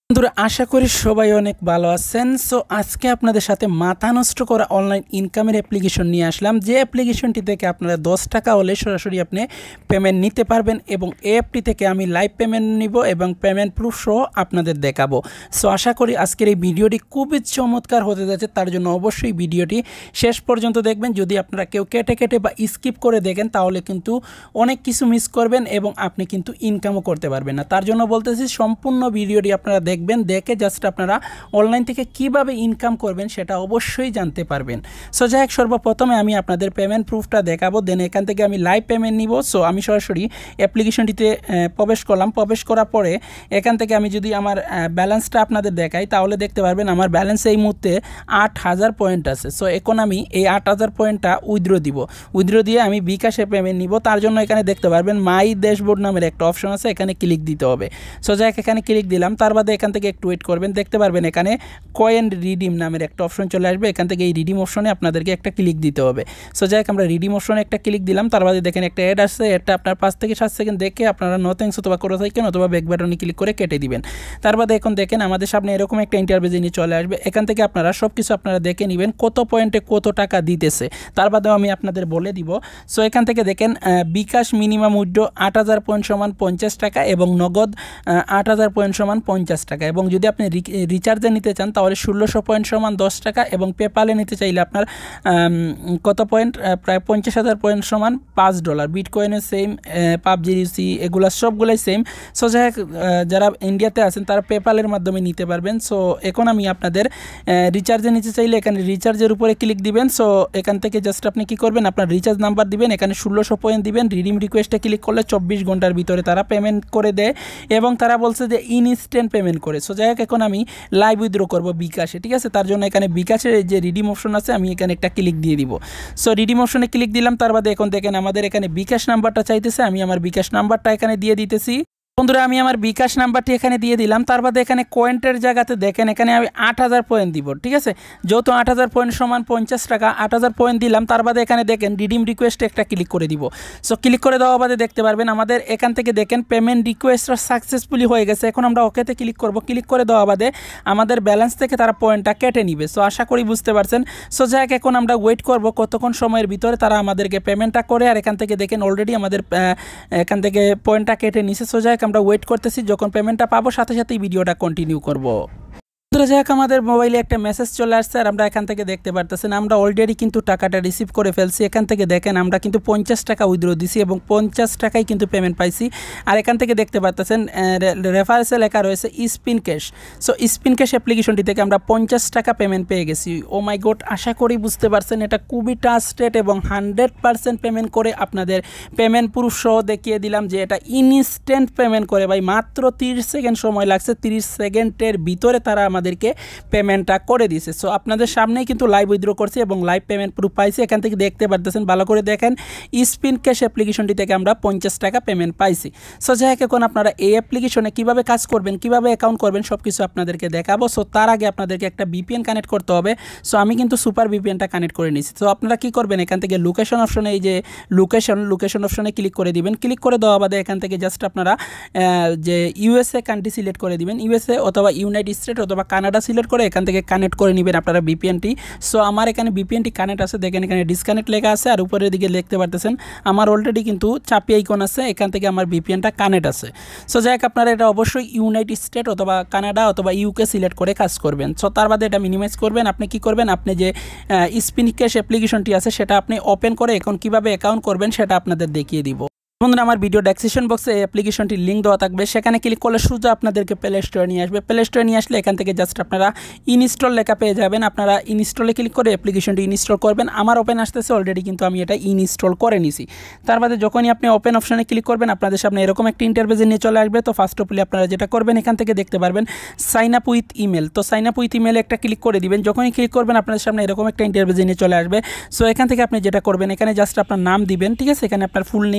বন্ধুরা আশা করি সবাই অনেক ভালো আছেন। সো আজকে আপনাদের সাথে মাথা নষ্ট করা অনলাইন ইনকামের অ্যাপ্লিকেশন নিয়ে আসলাম, যে অ্যাপ্লিকেশনটি থেকে আপনারা 10 টাকা হলে সরাসরি আপনি পেমেন্ট নিতে পারবেন এবং এই অ্যাপটি থেকে আমি লাইভ পেমেন্ট নিব এবং পেমেন্ট প্রুফ সহ আপনাদের দেখাবো। সো আশা করি আজকের এই ভিডিওটি খুবই চমৎকার হতে যাচ্ছে, তার জন্য অবশ্যই ভিডিওটি শেষ পর্যন্ত দেখবেন। যদি আপনারা কেউ কেটে কেটে বা স্কিপ করে দেখেন তাহলে কিন্তু অনেক কিছু মিস করবেন এবং আপনি কিন্তু ইনকামও করতে পারবেন না। তার জন্য বলতেছি সম্পূর্ণ ভিডিওটি আপনারা দেখবেন, দেখে জাস্ট আপনারা অনলাইন থেকে কিভাবে ইনকাম করবেন সেটা অবশ্যই জানতে পারবেন। সো যাই হোক, সর্বপ্রথমে আমি আপনাদের পেমেন্ট প্রুফটা দেখাবো, দেন এখান থেকে আমি লাইভ পেমেন্ট নিব। সো আমি সরাসরি অ্যাপ্লিকেশনটিতে প্রবেশ করলাম। প্রবেশ করার পরে এখান থেকে আমি যদি আমার ব্যালেন্সটা আপনাদের দেখাই তাহলে দেখতে পারবেন আমার ব্যালেন্স এই মুহূর্তে 8000 পয়েন্ট আছে। সো এখন আমি এই 8000 পয়েন্টটা উইথড্র দিব। উইথড্র দিয়ে আমি bKash পেমেন্ট নিব। তার জন্য এখানে দেখতে পারবেন মাই ড্যাশবোর্ড নামের একটা অপশন আছে, এখানে ক্লিক দিতে হবে। সো যাই হোক, এখানে ক্লিক দিলাম। তার বাদে এখান থেকে একটু ওয়েট করবেন, দেখতে পারবেন এখানে কয়েন রিডিম নামের একটা অপশন চলে আসবে। এখান থেকে এই রিডিম অপশনে আপনাদেরকে একটা ক্লিক দিতে হবে। সো যাই হোক, আমরা রিডিম অপশনে একটা ক্লিক দিলাম। তার বাদে দেখেন একটা অ্যাড আসছে, এটা আপনার 5 থেকে 7 সেকেন্ড দেখে আপনারা নো থ্যাঙ্কস অথবা করে থাকেন অথবা ব্যাক বাটনে ক্লিক করে কেটে দিবেন। তার বাদে এখন দেখেন আমাদের সামনে এরকম একটা ইন্টারভিউ নিয়ে চলে আসবে। এখান থেকে আপনারা সব কিছু আপনারা দেখে নেবেন কত পয়েন্টে কত টাকা দিতেছে, তার বাদেও আমি আপনাদের বলে দিব। সো এখান থেকে দেখেন bKash মিনিমাম উইথড্র 8000 পয়েন্ট সমান 50 টাকা এবং নগদ 8000 পয়েন্ট সমান 50 টাকা, এবং যদি আপনি রিচার্জে নিতে চান তাহলে 1600 পয়েন্ট সমান 10 টাকা, এবং পেপালে নিতে চাইলে আপনার কত পয়েন্ট, প্রায় 50,000 পয়েন্ট সমান $5। বিটকয়েনের সেম, পাবজি এগুলো সবগুলোই সেম। সো যাই হোক, যারা ইন্ডিয়াতে আছেন তারা পেপালের মাধ্যমে নিতে পারবেন। সো এখন আমি আপনাদের রিচার্জে নিতে চাইলে এখানে রিচার্জের উপরে ক্লিক দিবেন। সো এখান থেকে জাস্ট আপনি কী করবেন, আপনার রিচার্জ নাম্বার দিবেন, এখানে 1600 পয়েন্ট দিবেন। রিডিম রিকোয়েস্টে ক্লিক করলে 24 ঘন্টার ভিতরে তারা পেমেন্ট করে দেয় এবং তারা বলছে যে ইনস্ট্যান্ট পেমেন্ট করে। সো যাই হোক, এখন আমি লাইভ উইথড্র করবো bKash, ঠিক আছে। তার জন্য এখানে bKash-এর যে রিডিম অপশন আছে আমি এখানে একটা ক্লিক দিয়ে দিব। সো রিডিম অপশনে ক্লিক দিলাম। তার বাদে এখন দেখেন আমাদের এখানে bKash নাম্বারটা চাইতেছে, আমি আমার bKash নাম্বারটা এখানে দিয়ে দিতেছি। বন্ধুরা আমি আমার bKash নাম্বারটি এখানে দিয়ে দিলাম। তার বাদে এখানে পয়েন্টের জায়গাতে দেখেন এখানে আমি 8000 পয়েন্ট দিব, ঠিক আছে। যেহেতু 8000 পয়েন্ট সমান 50 টাকা, 8000 পয়েন্ট দিলাম। তার বাদে এখানে দেখেন রিডিম রিকোয়েস্টে একটা ক্লিক করে দিব। সো ক্লিক করে দেওয়া বাদে দেখতে পারবেন আমাদের এখান থেকে দেখেন পেমেন্ট রিকোয়েস্টটা সাকসেসফুলি হয়ে গেছে। এখন আমরা ওকেতে ক্লিক করব। ক্লিক করে দেওয়া বাদে আমাদের ব্যালেন্স থেকে তারা পয়েন্টটা কেটে নিবে। সো আশা করি বুঝতে পারছেন। সো যাই হোক, এখন আমরা ওয়েট করব কতক্ষণ সময়ের ভিতরে তারা আমাদেরকে পেমেন্টটা করে। আর এখান থেকে দেখেন অলরেডি আমাদের এখান থেকে পয়েন্টটা কেটে নিছে। সো যাই হোক, আমরা ওয়েট করতেছি, যখন পেমেন্টটা পাবো সাথে সাথেই ভিডিওটা কন্টিনিউ করব। যাই হোক, আমাদের মোবাইলে একটা মেসেজ চলে আসছে আর আমরা এখান থেকে দেখতে পারতেছেন আমরা অলরেডি কিন্তু টাকাটা রিসিভ করে ফেলছি। এখান থেকে দেখেন আমরা কিন্তু 50 টাকা উইথড্র দিছি এবং 50 টাকাই কিন্তু পেমেন্ট পাইছি। আর এখান থেকে দেখতে পারতেছেন রেফারেন্সে লেখা রয়েছে bKash। সো bKash অ্যাপ্লিকেশনটি থেকে আমরা 50 টাকা পেমেন্ট পেয়ে গেছি। ও মাই গড, আশা করি বুঝতে পারছেন এটা খুবই ট্রাস্টেড এবং 100% পেমেন্ট করে আপনাদের পেমেন্ট প্রুফ সহ দেখিয়ে দিলাম যে এটা ইনস্ট্যান্ট পেমেন্ট করে। ভাই মাত্র 30 সেকেন্ড সময় লাগছে, 30 সেকেন্ডের ভিতরে তারা আমাদেরকে পেমেন্টটা করে দিয়েছে। সো আপনাদের সামনেই কিন্তু লাইভ উইথড্র করছি এবং লাইভ পেমেন্ট প্রুফ পাইছি। এখান থেকে দেখতে পারতেছেন, ভালো করে দেখেন bKash অ্যাপ্লিকেশনটি থেকে আমরা 50 টাকা পেমেন্ট পাইছি। সো যাই হোক, এখন আপনারা এই অ্যাপ্লিকেশনে কীভাবে কাজ করবেন, কীভাবে অ্যাকাউন্ট করবেন সব কিছু আপনাদেরকে দেখাবো। সো তার আগে আপনাদেরকে একটা VPN কানেক্ট করতে হবে। সো আমি কিন্তু সুপার VPNটা কানেক্ট করে নিয়েছি। সো আপনারা কী করবেন, এখান থেকে লোকেশন অপশনে এই যে লোকেশন অপশনে ক্লিক করে দিবেন। ক্লিক করে দেওয়া বাদে এখান থেকে জাস্ট আপনারা যে USA কান্ট্রি সিলেক্ট করে দিবেন, USA অথবা ইউনাইটেড স্টেট অথবা কানাডা সিলেক্ট করে এখান থেকে কানেক্ট করে নেবেন আপনারা VPNটি। সো আমার এখানে VPNটি কানেক্ট আছে, দেখেন এখানে ডিসকানেক্ট লেখা আছে আর উপরের দিকে দেখতে পারতেছেন আমার অলরেডি কিন্তু চাপি আইকন আছে, এখান থেকে আমার VPNটা কানেক্ট আছে। সো যাই হোক, আপনারা এটা অবশ্যই ইউনাইটেড স্টেট অথবা কানাডা অথবা UK সিলেক্ট করে কাজ করবেন। সো তার বাদে এটা মিনিমাইজ করবেন। আপনি কি করবেন, আপনি যে bKash অ্যাপ্লিকেশনটি আছে সেটা আপনি ওপেন করে এখন কীভাবে অ্যাকাউন্ট করবেন সেটা আপনাদের দেখিয়ে দিব। বন্ধুরা আমার ভিডিও ডেসক্রিপশন বক্সে এই অ্যাপ্লিকেশনটির লিঙ্ক দেওয়া থাকবে, সেখানে ক্লিক করলে সোজা আপনাদেরকে প্লে স্টোরে নিয়ে আসবে। প্লে স্টোরে নিয়ে আসলে এখান থেকে জাস্ট আপনারা ইনস্টল লেখা পেয়ে যাবেন। আপনারা ইনস্টলে ক্লিক করে অ্যাপ্লিকেশনটি ইনস্টল করবেন। আমার ওপেন আসতেছে অলরেডি, কিন্তু আমি এটা ইনস্টল করে নিছি। তার বাদে যখনই আপনি ওপেন অপশনে ক্লিক করবেন আপনাদের সামনে এরকম একটা ইন্টারভিউ নিয়ে চলে আসবে। তো ফার্স্ট অফ অল আপনারা যেটা করবেন, এখান থেকে দেখতে পারবেন সাইন আপ উইথ ইমেল। তো সাইন আপ উইথ ইমেলে একটা ক্লিক করে দিবেন। যখনই ক্লিক করবেন আপনাদের সামনে এরকম একটা ইন্টারভিউ নিয়ে চলে আসবে। সো এখান থেকে আপনি যেটা করবেন, এখানে জাস্ট আপনার নাম দিবেন, ঠিক আছে। এখানে আপনার ফুল নেম, তার বাদে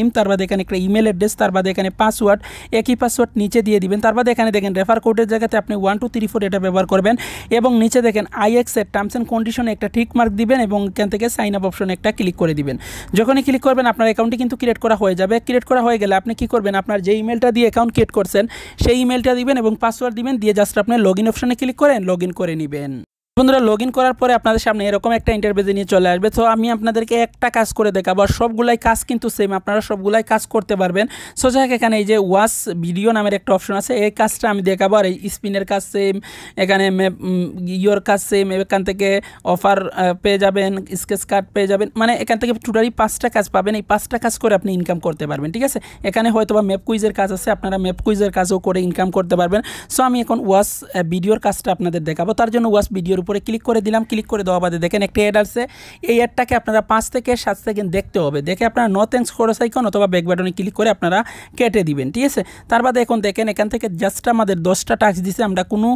এখানে একটা ইমেল অ্যাড্রেস, তার বাদে এখানে পাসওয়ার্ড, একই পাসওয়ার্ড নিচে দিয়ে দিবেন। তার বাদে এখানে দেখেন রেফার কোডের জায়গাতে আপনি 1 2 3 4 এটা ব্যবহার করবেন এবং নিচে দেখেন IX এর টার্মস অ্যান্ড কন্ডিশনে একটা টিক মার্ক দিবেন এবং এখান থেকে সাইন আপ অপশনে একটা ক্লিক করে দিবেন। যখনই ক্লিক করবেন আপনার অ্যাকাউন্টটি কিন্তু ক্রিয়েট করা হয়ে যাবে। ক্রিয়েট করা হয়ে গেলে আপনি কি করবেন, আপনার যে ইমেলটা দিয়ে অ্যাকাউন্ট ক্রিয়েট করছেন সেই ইমেলটা দিবেন এবং পাসওয়ার্ড দিবেন, দিয়ে জাস্ট আপনি লগইন অপশনে ক্লিক করেন লগইন করে নেবেন। বন্ধুরা লগইন করার পরে আপনাদের সামনে এরকম একটা ইন্টারফেসে নিয়ে চলে আসবে। তো আমি আপনাদেরকে একটা কাজ করে দেখাবো, আর সবগুলাই কাজ কিন্তু সেম, আপনারা সবগুলাই কাজ করতে পারবেন। সো যাই হোক, এখানে এই যে ওয়াচ ভিডিও নামের একটা অপশন আছে, এই কাজটা আমি দেখাবো। আর এই স্পিনের কাজ সেম, এখানে ইয়োর কাজ সেম, এখান থেকে অফার পেয়ে যাবেন, স্কেচ কার্ড পেয়ে যাবেন, মানে এখান থেকে টোটালি 5টা কাজ পাবেন। এই 5টা কাজ করে আপনি ইনকাম করতে পারবেন, ঠিক আছে। এখানে হয়তো বা ম্যাপ কুইজের কাজ আছে, আপনারা ম্যাপ কুইজের কাজও করে ইনকাম করতে পারবেন। সো আমি এখন ওয়াচ ভিডিওর কাজটা আপনাদের দেখাবো। তার জন্য ওয়াচ ভিডিওর উপরে ক্লিক করে দিলাম। ক্লিক করে দেওয়া বাদে দেখেন একটা অ্যাড আসছে। এই অ্যাডটাকে আপনারা 5 থেকে 7 সেকেন্ড দেখতে হবে। দেখে আপনারা নো থ্যাঙ্কস ক্রস আইকন অথবা ব্যাক বাটনে ক্লিক করে আপনারা কেটে দিবেন, ঠিক আছে। তার বাদে এখন দেখেন এখান থেকে জাস্ট আমাদের 10টা টাস্ক দিছে, আমরা কোনো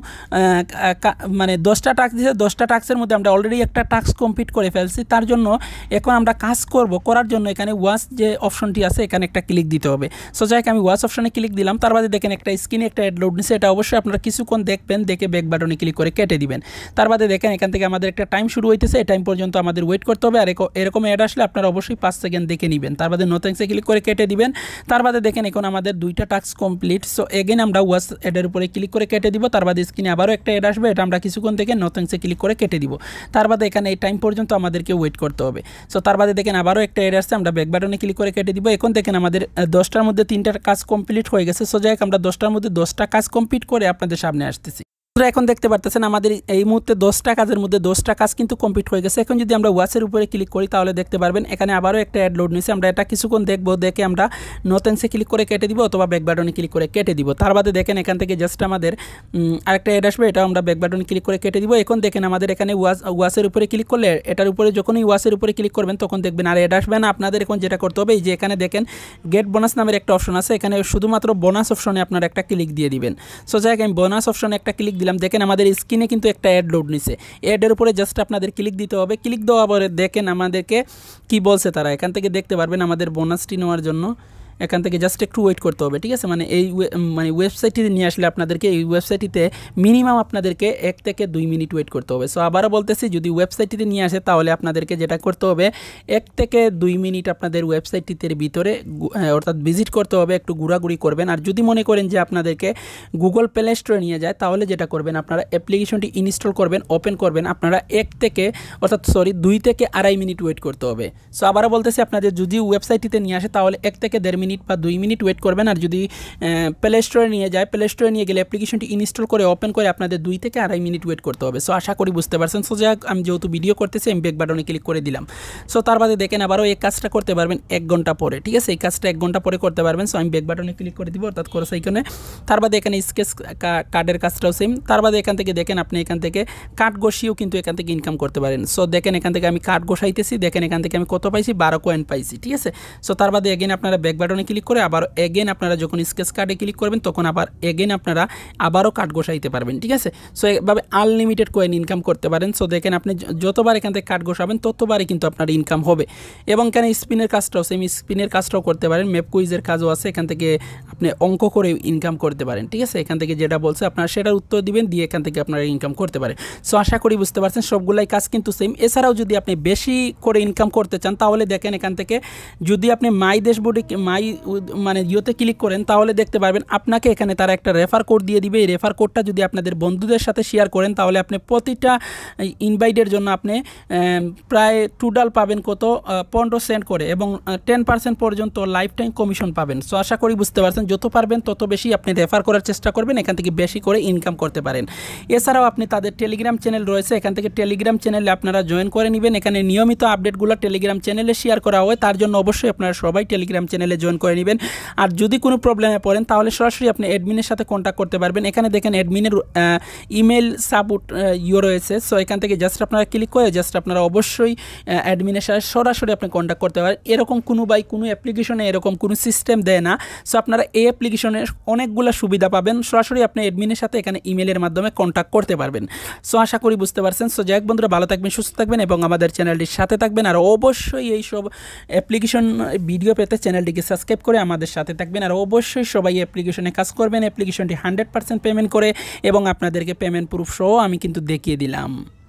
মানে 10টা টাস্ক দিছে, 10টা টাস্কের মধ্যে আমরা অলরেডি একটা টাস্ক কমপ্লিট করে ফেলছি। তার জন্য এখন আমরা কাজ করার জন্য এখানে ওয়াচ যে অপশনটি আছে এখানে একটা ক্লিক দিতে হবে। সো যাই হোক, আমি ওয়াচ অপশনে ক্লিক দিলাম। তার বাদে দেখেন একটা স্ক্রিনে একটা অ্যাড লোড নিছে, এটা অবশ্যই আপনারা কিছুক্ষণ দেখবেন, দেখে ব্যাক বাটনে ক্লিক করে কেটে দিবেন। তার বাদে দেখেন এখান থেকে আমাদের একটা টাইম শুরু হইতেছে, এই টাইম পর্যন্ত আমাদের ওয়েট করতে হবে। আর এরকম অ্যাড আসলে আপনারা অবশ্যই 5 সেকেন্ড দেখে নেবেন। তার বাদে নো থ্যাঙ্কসে ক্লিক করে কেটে দিবেন। তার বাদে দেখেন এখন আমাদের 2টা টাস্ক কমপ্লিট। সো এগেন আমরা ওয়াচ অ্যাডের উপরে ক্লিক করে কেটে দিব। তার বাদে স্ক্রিনে আবারও একটা অ্যাড আসবে, এটা আমরা কিছুক্ষণ থেকে নো থ্যাঙ্কসে ক্লিক করে কেটে দিব। তার বাদে এখানে এই টাইম পর্যন্ত আমাদেরকে ওয়েট করতে হবে। সো তার বাদে দেখেন আবারও একটা অ্যাড আসছে, আমরা ব্যাক বাটনে ক্লিক করে কেটে দিব। এখন দেখেন আমাদের 10টার মধ্যে 3টা কাজ কমপ্লিট হয়ে গেছে। সো যাই হোক, আমরা 10টার মধ্যে 10টা কাজ কমপ্লিট করে আপনাদের সামনে আসতেছি। এখন দেখতে পারতেছেন আমাদের এই মুহূর্তে 10টা কাজের মধ্যে 10টা কাজ কিন্তু কমপ্লিট হয়ে গেছে। এখন যদি আমরা ওয়াচের উপরে ক্লিক করি তাহলে দেখতে পারবেন এখানে আবারও একটা অ্যাড লোড নিয়েছে, আমরা এটা কিছুক্ষণ দেখবো, দেখে আমরা নো থ্যাঙ্কসে ক্লিক করে কেটে দিব অথবা ব্যাক বাটনে ক্লিক করে কেটে দিব। তার বাদে দেখেন এখান থেকে জাস্ট আমাদের আরেকটা অ্যাড আসবে, এটাও আমরা ব্যাক বাটনে ক্লিক করে কেটে দিব। এখন দেখেন আমাদের এখানে ওয়াচের উপরে ক্লিক করলে এটার উপরে যখনই ওয়াচের উপরে ক্লিক করবেন তখন দেখবেন আর অ্যাড আসবে না। আপনাদের এখন যেটা করতে হবে, এই যে এখানে দেখেন গেট বোনাস নামের একটা অপশন আছে, এখানে শুধুমাত্র বোনাস অপশনে আপনারা একটা ক্লিক দিয়ে দিবেন। সো যাই হোক, আমি বোনাস অপশনে একটা ক্লিক দিলাম। দেখেন আমাদের স্ক্রিনে কিন্তু একটা অ্যাড লোড নিছে, অ্যাডের উপরে জাস্ট আপনাদের ক্লিক দিতে হবে। ক্লিক দেওয়ার পরে দেখেন আমাদেরকে কি বলছে তারা, এখান থেকে দেখতে পারবেন আমাদের বোনাসটি নেওয়ার জন্য এখান থেকে জাস্ট একটু ওয়েট করতে হবে, ঠিক আছে। মানে এই ওয়েবসাইটটিতে নিয়ে আসলে আপনাদেরকে এই ওয়েবসাইটটিতে মিনিমাম আপনাদেরকে 1 থেকে 2 মিনিট ওয়েট করতে হবে। সো আবারও বলতেছি, যদি ওয়েবসাইটটিতে নিয়ে আসে তাহলে আপনাদেরকে যেটা করতে হবে 1 থেকে 2 মিনিট আপনাদের ওয়েবসাইটটির ভিতরে অর্থাৎ ভিজিট করতে হবে, একটু ঘোরাঘুরি করবেন। আর যদি মনে করেন যে আপনাদেরকে গুগল প্লে স্টোরে নিয়ে যায় তাহলে যেটা করবেন, আপনারা অ্যাপ্লিকেশনটি ইনস্টল করবেন, ওপেন করবেন, আপনারা 2 থেকে 2.5 মিনিট ওয়েট করতে হবে। সো আবারও বলতেছি, আপনাদের যদি ওয়েবসাইটটিতে নিয়ে আসে তাহলে 1 থেকে 1.5 মিনিট বা 2 মিনিট ওয়েট করবেন। আর যদি প্লে স্টোরে নিয়ে যায়, প্লে স্টোরে নিয়ে গেলে অ্যাপ্লিকেশনটি ইনস্টল করে ওপেন করে আপনাদের 2 থেকে 2.5 মিনিট ওয়েট করতে হবে। সো আশা করি বুঝতে পারছেন। সো যাক, আমি যেহেতু ভিডিও করতেছি আমি ব্যাক বাটনে ক্লিক করে দিলাম। সো তার বাদে দেখেন আবারও এই কাজটা করতে পারবেন 1 ঘন্টা পরে, ঠিক আছে। এই কাজটা 1 ঘন্টা পরে করতে পারবেন। সো আমি ব্যাক বাটনে ক্লিক করে দিব, অর্থাৎ ক্রস আইকনে। তার বাদে এখানে স্কেচ কার্ডের কাজটাও সেম। তার বাদে এখান থেকে দেখেন আপনি এখান থেকে কার্ড বসিয়েও কিন্তু এখান থেকে ইনকাম করতে পারেন। সো দেখেন এখান থেকে আমি কার্ড বসাইতেছি, দেখেন এখান থেকে আমি কত পাইছি, 12 কয়েন পাইছি, ঠিক আছে। সো তার বাদে এগেন আপনারা ব্যাক বাটনে ক্লিক করে আবার এগেন আপনারা যখন স্কেচ কার্ডে ক্লিক করবেন তখন আবার এগেন আপনারা আবারও কার্ড বসাইতে পারবেন, ঠিক আছে। সো এভাবে আনলিমিটেড কয়েন ইনকাম করতে পারেন। সো দেখেন আপনি যতবার এখান থেকে কার্ড বসাবেন ততবারই কিন্তু আপনার ইনকাম হবে। এবং এখানে স্পিনের কাজটাও সেম, স্পিনের কাজটাও করতে পারেন, ম্যাপ কুইজের কাজও আছে, এখান থেকে আপনি অঙ্ক করে ইনকাম করতে পারেন, ঠিক আছে। এখান থেকে যেটা বলছে আপনারা সেটার উত্তর দিবেন, দিয়ে এখান থেকে আপনারা ইনকাম করতে পারেন। সো আশা করি বুঝতে পারছেন, সবগুলাই কাজ কিন্তু সেম। এছাড়াও যদি আপনি বেশি করে ইনকাম করতে চান তাহলে দেখেন এখান থেকে যদি আপনি মাই ড্যাশবোর্ডে মানে ইয়েতে ক্লিক করেন তাহলে দেখতে পারবেন আপনাকে এখানে তারা একটা রেফার কোড দিয়ে দিবে। এই রেফার কোডটা যদি আপনাদের বন্ধুদের সাথে শেয়ার করেন তাহলে আপনি প্রতিটা ইনভাইটের জন্য আপনি প্রায় $2 পাবেন, কত 15 সেন্ট করে, এবং 10% পর্যন্ত লাইফ টাইম কমিশন পাবেন। সো আশা করি বুঝতে পারছেন, যত পারবেন তত বেশি আপনি রেফার করার চেষ্টা করবেন, এখান থেকে বেশি করে ইনকাম করতে পারেন। এছাড়াও আপনি তাদের টেলিগ্রাম চ্যানেল রয়েছে, এখান থেকে টেলিগ্রাম চ্যানেলে আপনারা জয়েন করে নেবেন। এখানে নিয়মিত আপডেটগুলো টেলিগ্রাম চ্যানেলে শেয়ার করা হয়, তার জন্য অবশ্যই আপনারা সবাই টেলিগ্রাম চ্যানেলে জয়েন করে নেবেন। আর যদি কোনো প্রবলেমে পড়েন তাহলে সরাসরি আপনি অ্যাডমিনের সাথে কন্ট্যাক্ট করতে পারবেন। এখানে দেখেন অ্যাডমিনের ইমেল সাপোর্ট রয়েছে। সো এখান থেকে জাস্ট আপনারা ক্লিক করে জাস্ট আপনারা অবশ্যই অ্যাডমিনের সাথে সরাসরি আপনি কন্ট্যাক্ট করতে পারেন। এরকম কোনো অ্যাপ্লিকেশনে এরকম কোনো সিস্টেম দেয় না। সো আপনারা এই অ্যাপ্লিকেশনের অনেকগুলো সুবিধা পাবেন, সরাসরি আপনি অ্যাডমিনের সাথে এখানে ইমেলের মাধ্যমে কন্ট্যাক্ট করতে পারবেন। সো আশা করি বুঝতে পারছেন। সো যাই হোক বন্ধুরা, ভালো থাকবেন, সুস্থ থাকবেন এবং আমাদের চ্যানেলটির সাথে থাকবেন। আর অবশ্যই এইসব অ্যাপ্লিকেশন ভিডিও পেতে চ্যানেলটিকে সাবস্ক্রাইব সাবস্ক্রাইব করে আমাদের সাথে থাকবেন। আর অবশ্যই সবাই অ্যাপ্লিকেশনে কাজ করবেন। অ্যাপ্লিকেশনটি 100% পেমেন্ট করে এবং আপনাদেরকে পেমেন্ট প্রুফ সহ আমি কিন্তু দেখিয়ে দিলাম।